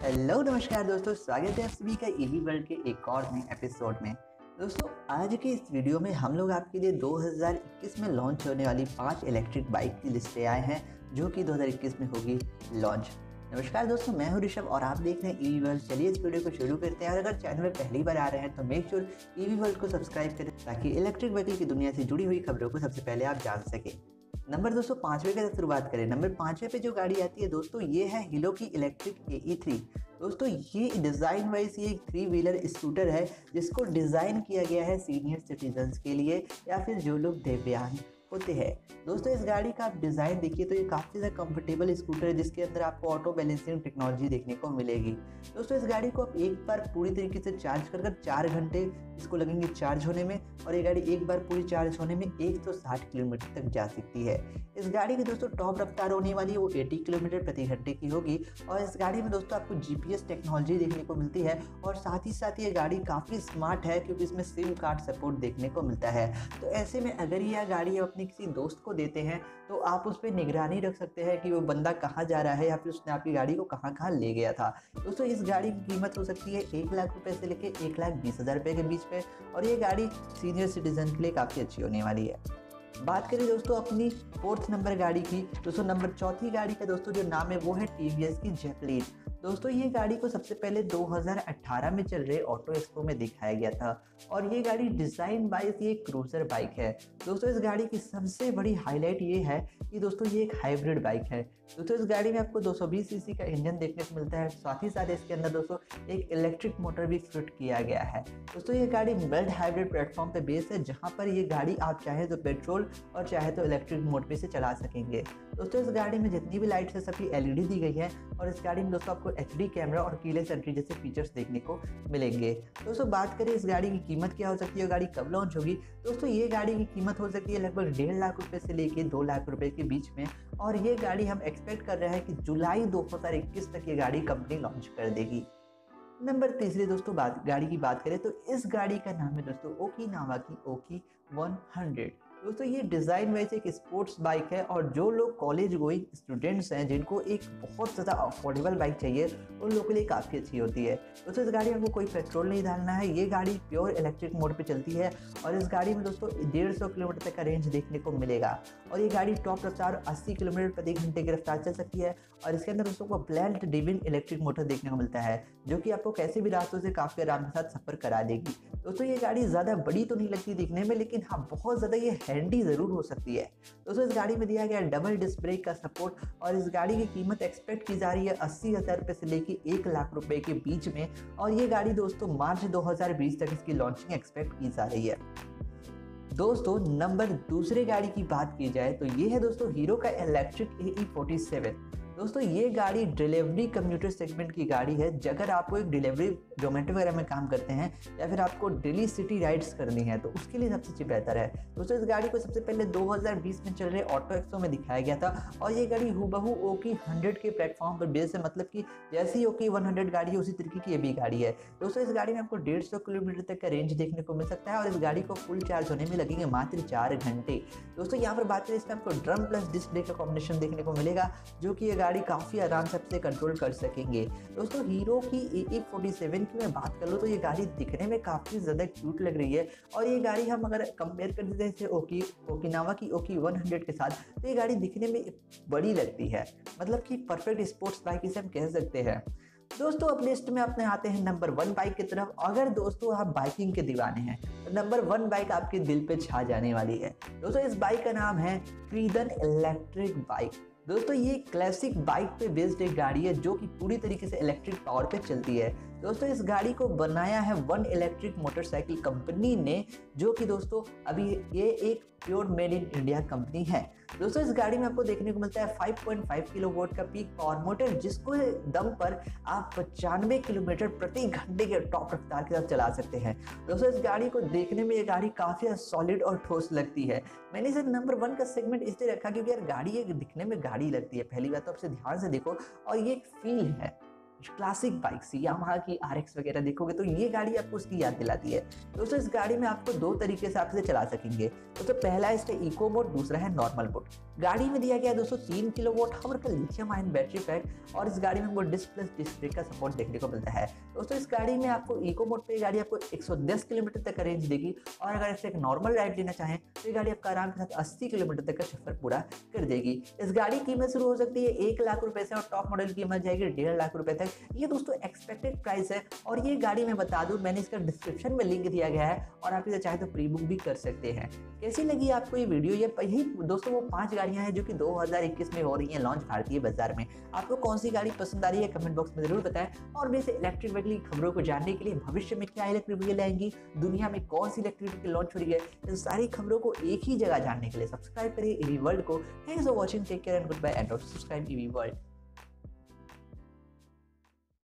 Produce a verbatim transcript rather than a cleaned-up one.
Hello नमस्कार दोस्तों, स्वागत है आप सभी का ईवी वर्ल्ड के एक और नए एपिसोड में। दोस्तों आज के इस वीडियो में हम लोग आपके लिए दो हज़ार इक्कीस में लॉन्च होने वाली पांच इलेक्ट्रिक बाइक की लिस्ट ले आए हैं जो कि दो हज़ार इक्कीस में होगी लॉन्च। नमस्कार दोस्तों, मैं हूं ऋषभ और आप देख रहे हैं ईवी वर्ल्ड। चलिए इस वीडियो को शुरू करते हैं और अगर चैनल में पहली बार आ रहे हैं तो मेक श्योर ईवी वर्ल्ड को सब्सक्राइब करें ताकि इलेक्ट्रिक व्हीकल की दुनिया से जुड़ी हुई खबरों को सबसे पहले आप जान सकें। नंबर दोस्तों पांचवे के साथ शुरुआत करें। नंबर पांचवे पे जो गाड़ी आती है दोस्तों ये है हीरो की इलेक्ट्रिक ए ई थ्री। दोस्तों ये डिज़ाइन वाइज ये एक थ्री व्हीलर स्कूटर है जिसको डिज़ाइन किया गया है सीनियर सिटीजन्स के लिए या फिर जो लोग दिव्यांग होते हैं। दोस्तों इस गाड़ी का आप डिज़ाइन देखिए तो ये काफ़ी ज़्यादा कंफर्टेबल स्कूटर है जिसके अंदर आपको ऑटो बैलेंसिंग टेक्नोलॉजी देखने को मिलेगी। दोस्तों इस गाड़ी को आप एक बार पूरी तरीके से चार्ज कर कर चार घंटे इसको लगेंगे चार्ज होने में और ये गाड़ी एक बार पूरी चार्ज होने में एक सौ साठ किलोमीटर तक जा सकती है। इस गाड़ी की दोस्तों टॉप रफ्तार होने वाली है वो अस्सी किलोमीटर प्रति घंटे की होगी और इस गाड़ी में दोस्तों आपको जी पी एस टेक्नोलॉजी देखने को मिलती है और साथ ही साथ ये गाड़ी काफ़ी स्मार्ट है क्योंकि इसमें सिम कार्ड सपोर्ट देखने को मिलता है। तो ऐसे में अगर यह गाड़ी अपने किसी दोस्त को देते हैं तो आप उस पर निगरानी रख सकते हैं कि वो बंदा कहाँ जा रहा है या फिर उसने आपकी गाड़ी को कहाँ कहाँ ले गया था। दोस्तों इस गाड़ी की कीमत हो सकती है एक लाख रुपए से लेकर एक लाख बीस हज़ार रुपये के बीच में और ये गाड़ी सीनियर सिटीजन के लिए काफ़ी अच्छी होने वाली है। बात करें दोस्तों अपनी फोर्थ नंबर गाड़ी की, दोस्तों नंबर चौथी गाड़ी का दोस्तों जो नाम है वो है टी वी एस की जैकलीन। दोस्तों ये गाड़ी को सबसे पहले दो हज़ार अठारह में चल रहे ऑटो एक्सपो में दिखाया गया था और ये गाड़ी डिज़ाइन वाइज ये क्रूजर बाइक है। दोस्तों इस गाड़ी की सबसे बड़ी हाईलाइट ये है कि दोस्तों ये एक हाइब्रिड बाइक है। दोस्तों इस गाड़ी में आपको दो सौ बीस सीसी का इंजन देखने को मिलता है, साथ ही साथ इसके अंदर दोस्तों एक इलेक्ट्रिक मोटर भी फिट किया गया है। दोस्तों ये गाड़ी मिल्ड हाइब्रिड प्लेटफॉर्म पे बेस है जहाँ पर ये गाड़ी आप चाहे तो पेट्रोल और चाहे तो इलेक्ट्रिक मोड पे से चला सकेंगे। दोस्तों इस गाड़ी में जितनी भी लाइट्स है सभी एल ई डी दी गई है और इस गाड़ी में दोस्तों आपको एच डी कैमरा और कीलेस एंट्री जैसे फीचर्स देखने को मिलेंगे। दोस्तों बात करें इस गाड़ी की कीमत क्या हो सकती है, गाड़ी कब लॉन्च होगी। दोस्तों ये गाड़ी की कीमत हो सकती है लगभग डेढ़ लाख रुपए से लेके दो लाख रुपए के बीच में और ये गाड़ी हम एक्सपेक्ट कर रहे हैं कि जुलाई दो हज़ार इक्कीस तक ये गाड़ी कंपनी लॉन्च कर देगी। नंबर तीसरी दोस्तों बात गाड़ी की बात करें तो इस गाड़ी का नाम है दोस्तों ओकिनावा की ओकी हंड्रेड। दोस्तों ये डिज़ाइन वाइज एक स्पोर्ट्स बाइक है और जो लोग कॉलेज गोइंग स्टूडेंट्स हैं जिनको एक बहुत ज़्यादा अफोर्डेबल बाइक चाहिए उन लोगों के लिए काफ़ी अच्छी होती है। दोस्तों इस गाड़ी में आपको कोई पेट्रोल नहीं डालना है, ये गाड़ी प्योर इलेक्ट्रिक मोड पे चलती है और इस गाड़ी में दोस्तों डेढ़ सौ किलोमीटर तक का रेंज देखने को मिलेगा और ये गाड़ी टॉप रफ्तार अस्सी किलोमीटर प्रति घंटे की रफ्तार चल सकती है और इसके अंदर दोस्तों को ब्लेंड ड्रिवन इलेक्ट्रिक मोटर देखने को मिलता है जो कि आपको कैसे भी रास्तों से काफ़ी आराम के साथ सफ़र करा देगी। दोस्तों ये गाड़ी ज़्यादा बड़ी तो नहीं लगती दिखने में लेकिन हाँ बहुत ज़्यादा ये हैंडी ज़रूर हो सकती है। दोस्तों इस गाड़ी में दिया गया डबल डिस्क ब्रेक का सपोर्ट और इस गाड़ी की कीमत एक्सपेक्ट की जा रही है अस्सी हज़ार रुपये से लेके एक लाख रुपए के बीच में और ये गाड़ी दोस्तों मार्च दो हज़ार बीस तक इसकी लॉन्चिंग एक्सपेक्ट की जा रही है। दोस्तों नंबर दूसरे गाड़ी की बात की जाए तो ये है दोस्तों हीरो का electric A E forty seven. दोस्तों ये गाड़ी डिलीवरी कम्यूटर सेगमेंट की गाड़ी है। अगर आपको एक डिलीवरी जोमेटो वगैरह में काम करते हैं या फिर आपको डेली सिटी राइड्स करनी है तो उसके लिए सबसे बेहतर है। दोस्तों इस गाड़ी को सबसे पहले दो हज़ार बीस में चल रहे ऑटो एक्सपो में दिखाया गया था और ये गाड़ी हूबहू ओकी हंड्रेड के प्लेटफॉर्म पर बेस है, मतलब कि जैसी ओकी हंड्रेड गाड़ी है उसी तरीके की ये भी गाड़ी है। दोस्तों इस गाड़ी में आपको डेढ़ सौ किलोमीटर तक का रेंज देखने को मिल सकता है और इस गाड़ी को फुल चार्ज होने में लगेंगे मात्र चार घंटे। दोस्तों यहाँ पर बात करें इसमें आपको ड्रम प्लस डिस्क ब्रेक का कॉम्बिनेशन देखने को मिलेगा जो कि ये गाड़ी काफ़ी आराम से अपने कंट्रोल कर सकेंगे। दोस्तों हीरो की ए ई फोर्टी सेवन की मैं बात कर लूँ तो ये गाड़ी दिखने में काफ़ी ज़्यादा क्यूट लग रही है और ये गाड़ी हम अगर कंपेयर कर देते हैं ओकी ओकिनावा की ओकी हंड्रेड के साथ तो ये गाड़ी दिखने में बड़ी लगती है, मतलब कि परफेक्ट स्पोर्ट्स बाइक इसे हम कह सकते हैं। दोस्तों अब लिस्ट में अपने आते हैं नंबर वन बाइक की तरफ। अगर दोस्तों आप बाइकिंग के दीवाने हैं तो नंबर वन बाइक आपके दिल पे छा जाने वाली है। दोस्तों इस बाइक का नाम है फ्रीडन इलेक्ट्रिक बाइक। दोस्तों ये क्लासिक बाइक पे बेस्ड एक गाड़ी है जो कि पूरी तरीके से इलेक्ट्रिक पावर पे चलती है। दोस्तों इस गाड़ी को बनाया है वन इलेक्ट्रिक मोटरसाइकिल कंपनी ने जो कि दोस्तों अभी ये एक pure made in India company है। दोस्तों इस गाड़ी में आपको देखने को मिलता है पाँच पॉइंट पाँच किलोवाट का पीक पावर मोटर जिसको दम पर आप पचानवे किलोमीटर प्रति घंटे के टॉप रफ्तार के साथ चला सकते हैं। दोस्तों इस गाड़ी को देखने में ये गाड़ी काफ़ी सॉलिड और ठोस लगती है। मैंने इसे नंबर वन का सेगमेंट इसलिए रखा क्योंकि यार गाड़ी एक दिखने में गाड़ी लगती है। पहली बात तो आपसे ध्यान से देखो और ये एक फील है क्लासिक बाइक्स यामाहा की आर एक्स वगैरह देखोगे तो ये गाड़ी आपको उसकी याद दिलाती है। दोस्तों इस गाड़ी में आपको दो तरीके से आप इसे चला सकेंगे। दोस्तों पहला है इसका इको मोड, दूसरा है नॉर्मल मोड। गाड़ी में दिया गया है दोस्तों तीन किलो वोट हावर का लिथियम आयन बैटरी पैक और इस गाड़ी में हमको डिस्क प्लस डिस्क ब्रेक का सपोर्ट देखने को मिलता है। दोस्तों इस गाड़ी में आपको इको मोड पे गाड़ी आपको एक सौ दस किलोमीटर तक का रेंज देगी और अगर इससे एक नॉर्मल राइड लेना चाहें तो ये गाड़ी आपका आराम के साथ अस्सी किलोमीटर तक का सफर पूरा कर देगी। इस गाड़ी की कीमत शुरू हो सकती है एक लाख रुपए से और टॉप मॉडल की कीमत जाएगी डेढ़ लाख रुपए तक। ये दोस्तों एक्सपेक्टेड प्राइस है और ये गाड़ी मैं बता दूं मैंने इसका डिस्क्रिप्शन में लिंक दिया गया है और आप इसे चाहे तो प्री बुक भी कर सकते हैं। कैसी लगी आपको ये वीडियो? ये यही दोस्तों वो पांच गाड़ियां हैं जो कि दो हज़ार इक्कीस में हो रही हैं लॉन्च भारतीय बाजार में। आपको कौन सी गाड़ी पसंद आ रही है कमेंट बॉक्स में जरूर बताएं और भी इलेक्ट्रिक व्हीकल की खबरों को जानने के लिए भविष्य में क्या इलेक्ट्रिक व्हीकल आएंगी, दुनिया में कौन सी इलेक्ट्रिक व्हीकल लॉन्च हो रही है, इन सारी खबरों को एक ही जगह जानने के लिए सब्सक्राइब करिए ईवी वर्ल्ड को। Thanks for watching, take care and goodbye and don't subscribe EV world.